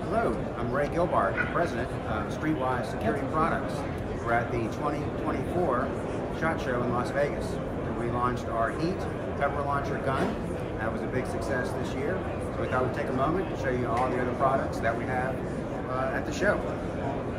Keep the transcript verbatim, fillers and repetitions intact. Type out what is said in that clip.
Hello, I'm Ray Gilbart, the president of Streetwise Security Products. We're at the twenty twenty-four SHOT Show in Las Vegas. We launched our Heat pepper launcher gun. That was a big success this year. So we thought we'd take a moment to show you all the other products that we have uh, at the show.